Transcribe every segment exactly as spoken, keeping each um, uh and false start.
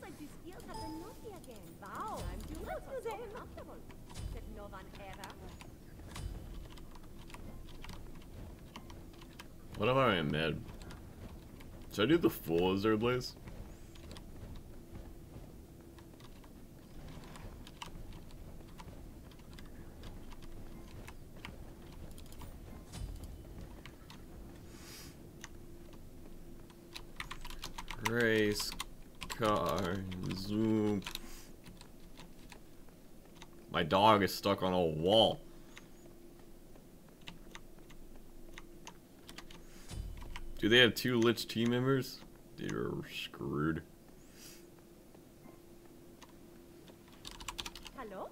like these skills have been naughty again. Wow, I'm doing so comfortable. Said no one ever. What am I mad? Should I do the full Azure Blaze? Race car zoom. My dog is stuck on a wall. Do they have two Lich team members? You're screwed. Hello.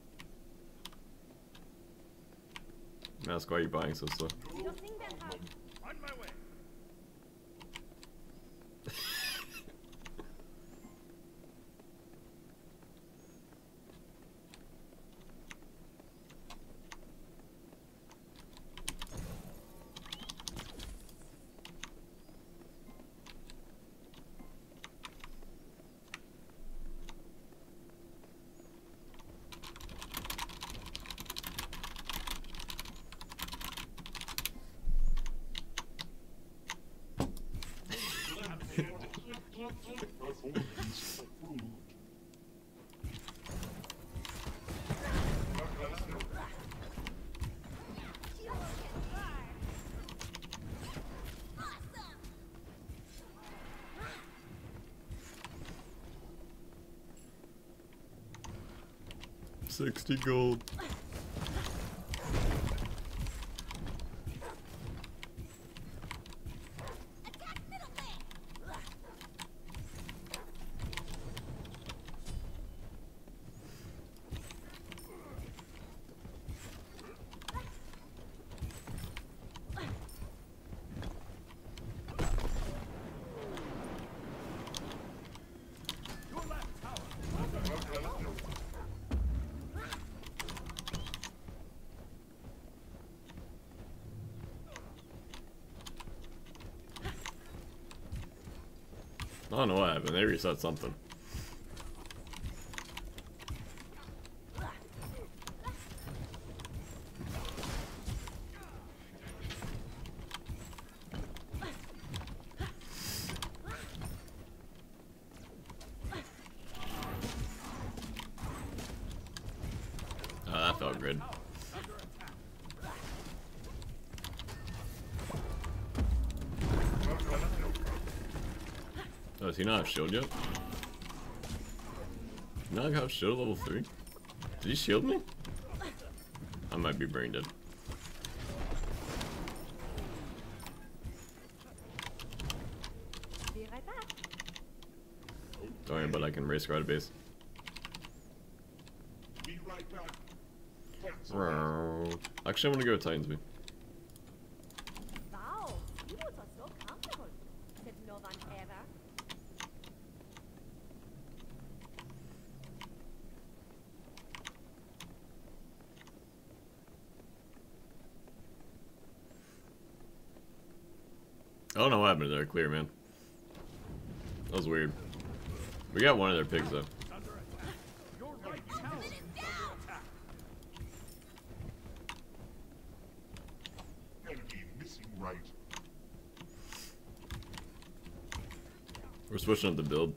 Mask, why are you buying so slow? You think that how On my way. Sixty gold. I don't know what happened. They reset something. Oh, that felt good. Oh, does he not have shield yet? Did he not have shield level three? Did he shield me? I might be brain dead. be right back. Don't worry, but I can race guard base. Be right back. Actually, I'm gonna go Titans B. Wow, you are so comfortable. Said no one ever. I don't know what happened to their clear, man. That was weird. We got one of their pigs though. Under attack. Your right tower is under attack. Enemy missing right. We're switching up the build.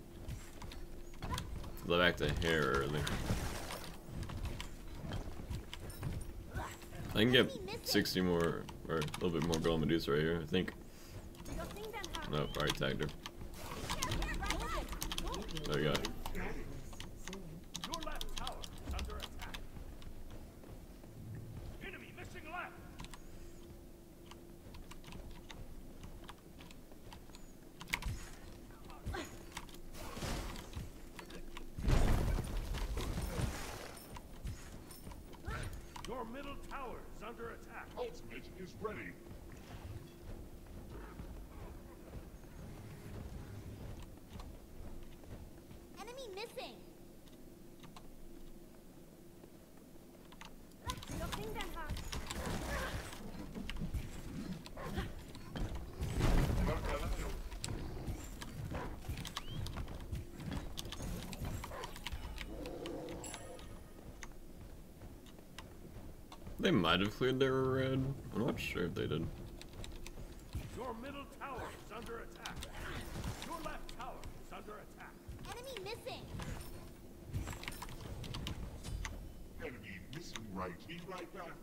Go back to hair early. I can get sixty more, or a little bit more gold Medusa right here, I think. You think that how Nope, already tagged her. There we go. Your left tower is under attack. Enemy missing left. Your middle tower is under attack. Ultimate is ready. enemy missing. You think that how They might have cleared their red. I'm not sure if they did. Your middle tower is under attack. Your left tower is under attack. Enemy missing. Enemy missing right. Be right back.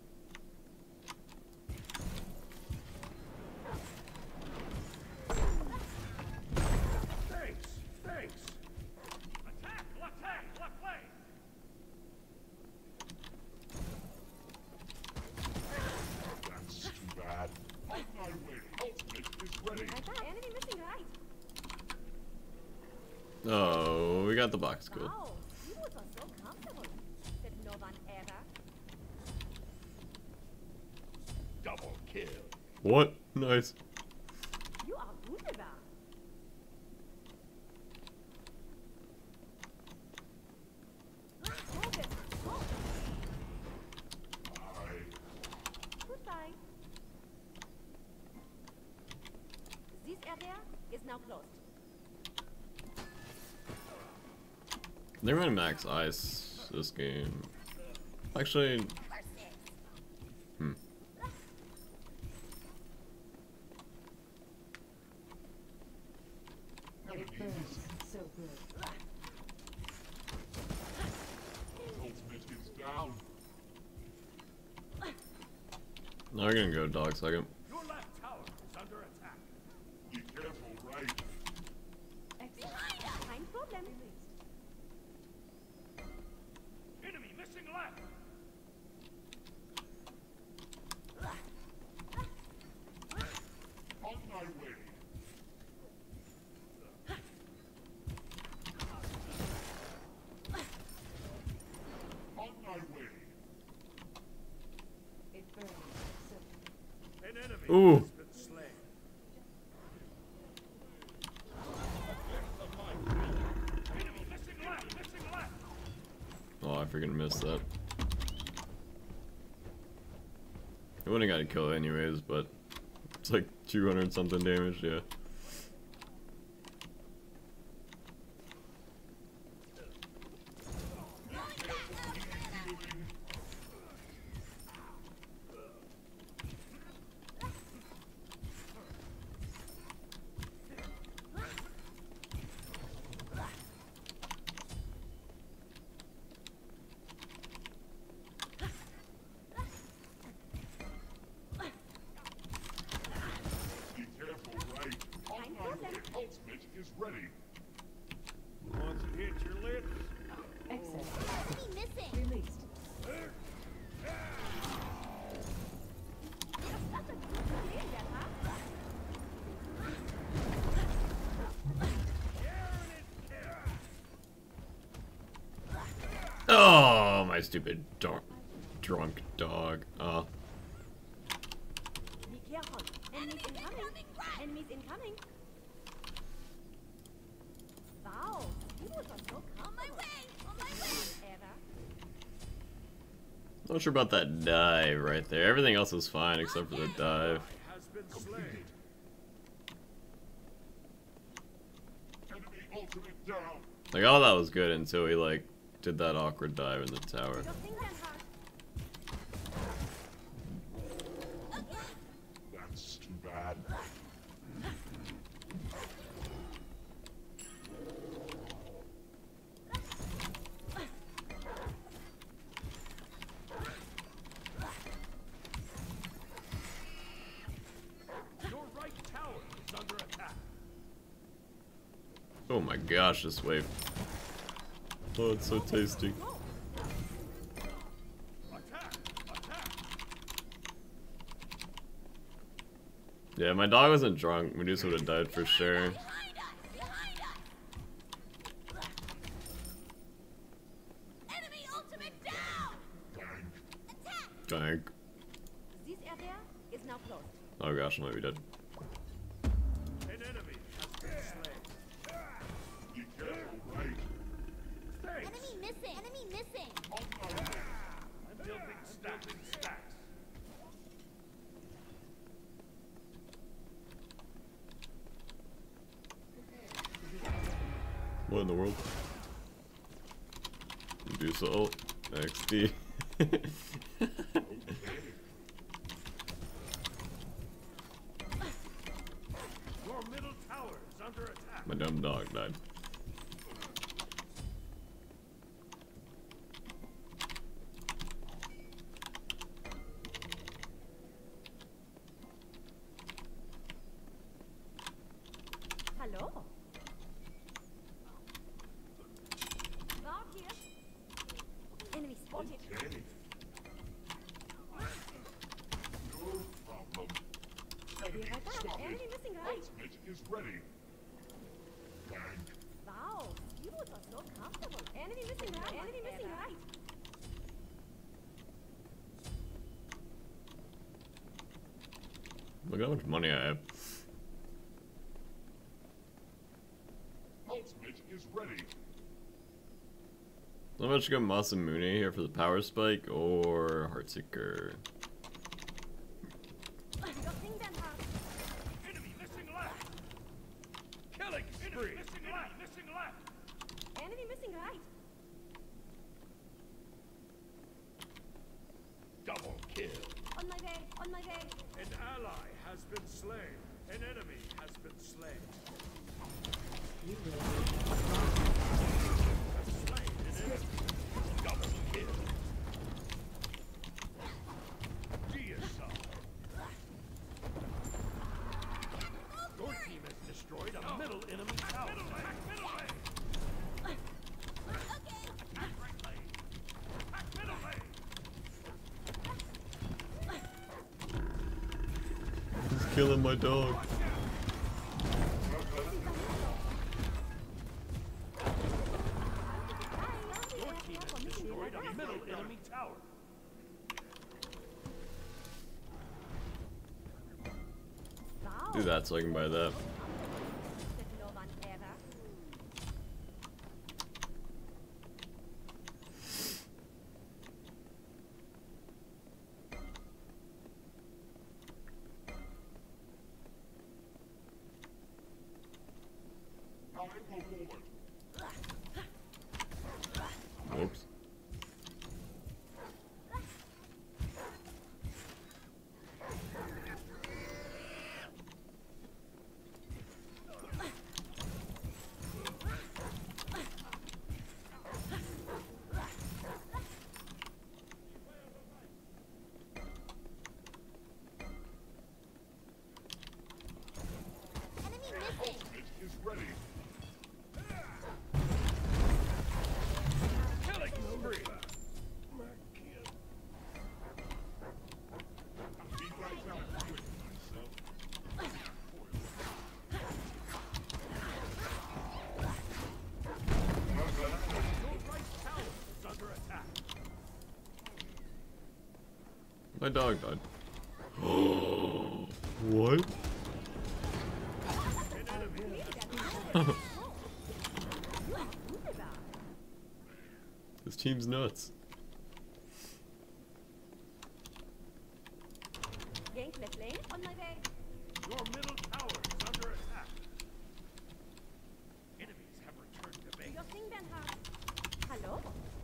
Thanks. Thanks. Attack. Attack. Left lane. That's too bad. On my way. Ultimate is ready. I got enemy missing right. Oh, we got the box. Cool. Wow, you was so comfortable. Said no one ever. Double kill. What? Nice. You are wunderbar. Focus. Go. I Goodbye. This area is now closed. They're running max ice this game. Actually, hmm. enemy missing. So good. Ultimate is down. Now we're gonna go dog second. Your left tower is under attack. Be careful, right? Behind us. Kein Problem. Enemy missing left. On my way. On my way. It burns. So An enemy Ooh. has been slain. Enemy missing left. Missing left. Oh, I freaking missed that. I wouldn't have got a kill anyways, but it's like two hundred something damage, yeah. Be careful, right? On my way. Ultimate is ready. Once it hits your lips. exit. Enemy missing. Released. Das ist gut gesehen, der Tag. Oh, my stupid dog, drunk dog. Uh, Be careful. Enemies incoming. Enemies incoming. Wow, you was so On my way. On my way. ever. not sure about that dive right there. Everything else is fine except for the dive. Has been slain. Enemy ultimate down. Like all that was good until he like did that awkward dive in the tower. Your thing then hard. That's too bad. Your right tower is under attack. Oh my gosh, this wave. Oh, it's so tasty. Attack! Attack! Yeah, my dog wasn't drunk. Medusa would have died for sure. Behind us. Behind us. Enemy ultimate down. Bang. Attack. Dang. This area is now closed. Oh gosh, I might be dead. An enemy has been slain. Be careful, right? Thanks. Enemy missing. Enemy missing. On my way. I'm building stacks. Stacks. What in the world? Medusa ult. X D. Your middle tower is under attack. My dumb dog died. Hallo? Wart hier. Enemy spotted. Okay. No problem. Be right back. Enemy missing right. Ultimate is ready. Bang. Wow, you both are so comfortable. Enemy missing right. Enemy missing right. Look how much money I have. Ultimate is ready. So much go Masamune here for the power spike or Heartseeker. Nothing than hard. Enemy missing left. Killing spree. Enemy missing left. Missing left. Enemy missing right. Double kill. On my way. On my way. An ally has been slain. An enemy has been slain. You will. Has slain an enemy. Double kill. Deicide. Your team has destroyed a middle enemy tower. Middle lane. Middle lane. Attack right lane. Attack middle lane. He's killing my dog. Your team has destroyed a middle enemy tower. Wow. Do that so I can buy that. Said no one ever. I reward. Oops. Enemy missing. Ultimate is ready. Killing spree. Be right back with myself. Your right tower is under attack. My dog died. What? An enemy This team's nuts. Gank left lane. On my way. Your middle tower is under attack. Enemies have returned to base. Nothing than hard. Hallo?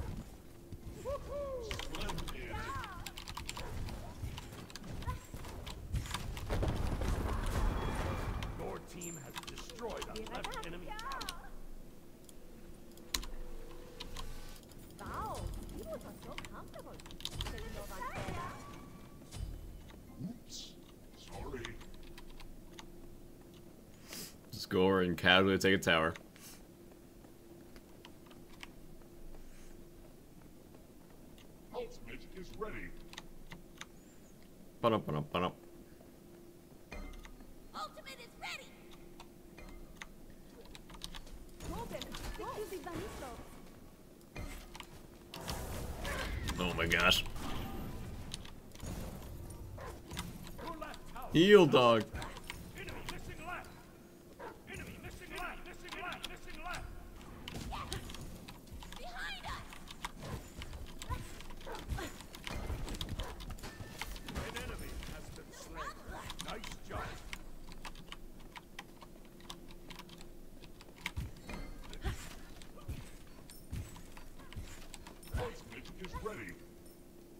Splendid. Your team has destroyed Be a right left back. enemy tower. Wow, you both are so comfortable. Said no one ever. Oops. Sorry. Just go over and casually take a tower. Ultimate is ready. Ba-dum, ba-dum, ba-dum. Ultimate is ready. Open. Go. This is Vanisto. Oh my gosh. Your left tower. Heal dog. Enemy missing left. Enemy missing left. Missing left. Missing left. Behind us. An enemy has been slain. Nice job. Ultimate is ready.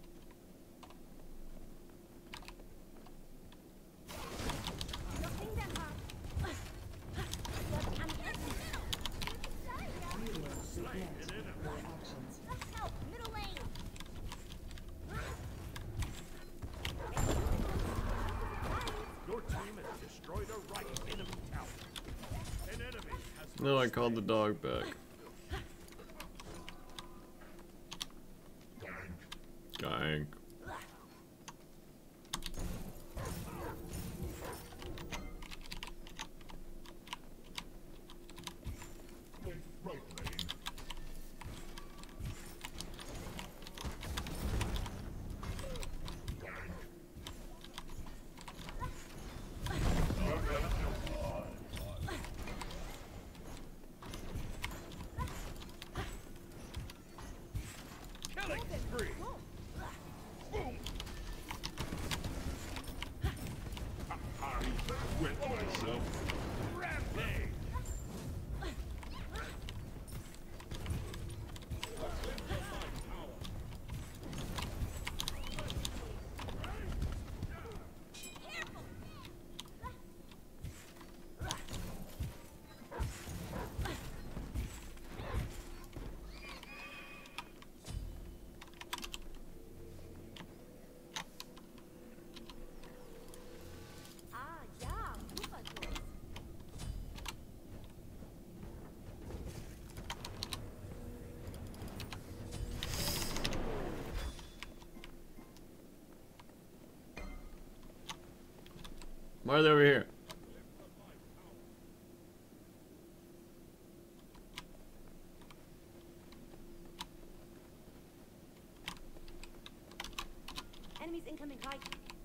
No, I called the dog back. Gank. Right lane. Killing spree. Boom. I wet myself. Rampage. Ah, ja, super Kurs. Why are they over here? Enemies incoming right.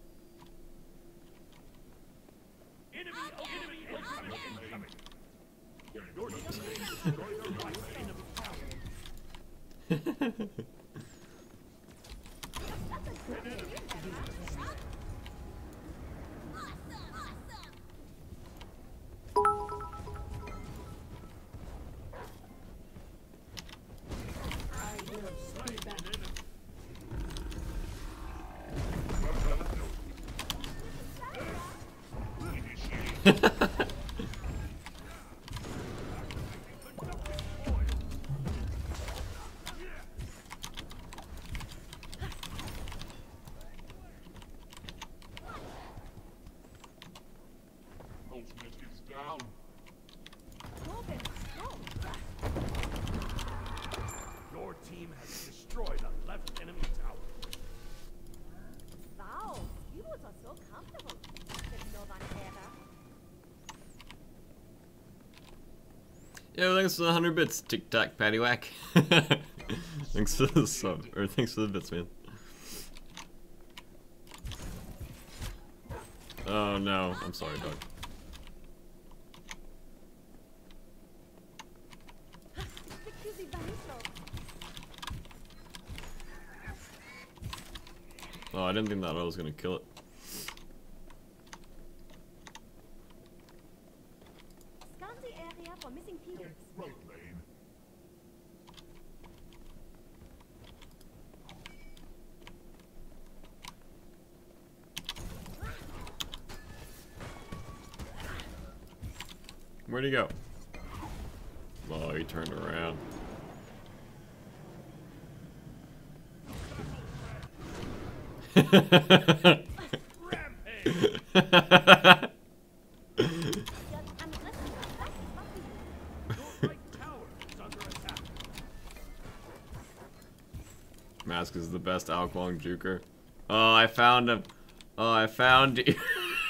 Enemy, enemy, enemy, incoming. Your team has destroyed the right enemy tower. Awesome! Awesome! I will Slain be back. an enemy. Ultimate is down. Robin, go. Your team has destroyed a left enemy tower. Wow, heroes are so comfortable. Said no one ever. Yo, thanks for the hundred bits, Tic Tac Paddywhack. Thanks for the sub, or thanks for the bits, man. Oh no, I'm sorry, dog. Excuse me, Vanessa. Oh, I didn't think that I was gonna kill it. Scan the area for missing pieces. Right lane. Where'd he go? Oh, he turned around. Rampage. Just unless you are back, fuck you. Your right tower is under attack. Mask is the best Alquang juker. Oh, I found him. Oh, I found you.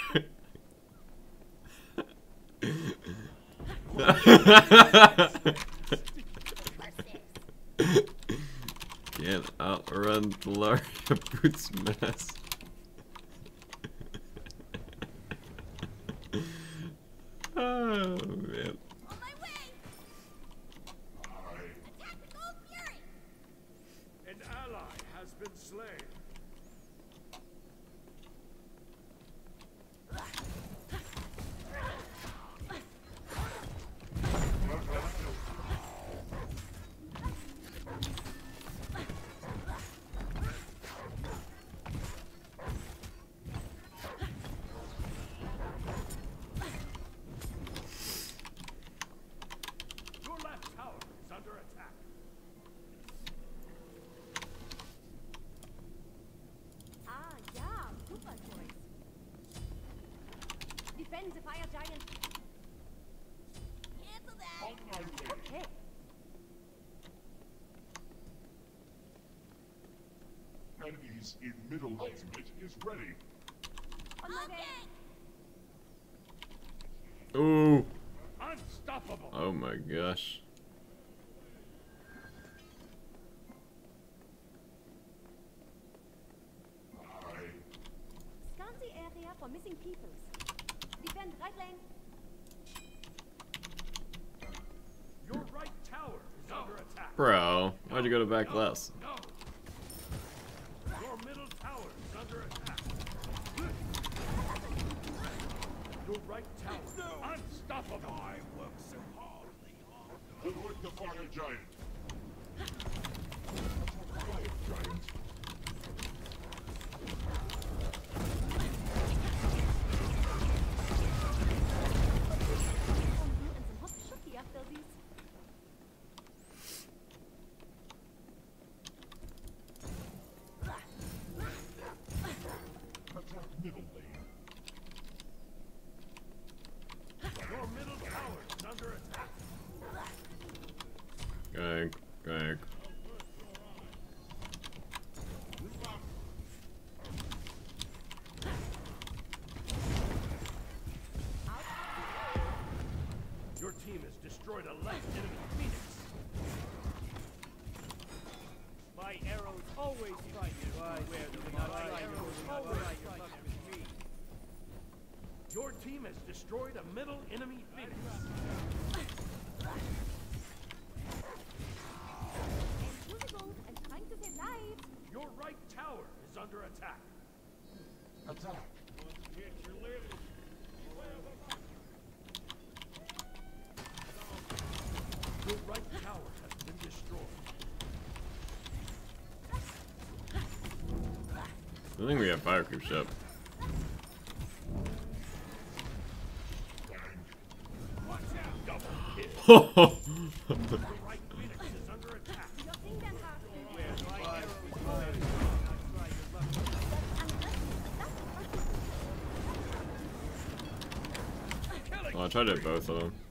Can't outrun Thalaria Boots Mask. Oh, man. On my way! I Attack the Gold Fury! An ally has been slain. Your left tower is under attack. enemies in middle ultimate is ready. On my way. Okay. Ooh. Unstoppable. Oh my gosh. I Scan the area for missing peoples. Defend right lane. Your right tower is under attack. Bro, why'd you go to back less? No. Your middle tower is under attack. Your right tower. Unstoppable. I work so hard. Avoid the fire giant. Fire giant. Fondue and some hot Schoki after this. Attack middle lane. Your middle tower is under attack. Gank, gank. Your team has destroyed a left enemy Phoenix. My arrows always strike you where they do not strike you. Always strike with me. Your team has destroyed a middle enemy Phoenix. Invisible and trying to save lives. Your right tower is under attack. Attack. Your right tower has been destroyed. I think we have fire creeps up. Watch out! Double kill. Oh Your right Phoenix is under attack. Your thing then hard. Where my arrows always strike with luck. Killing I tried to hit both of them.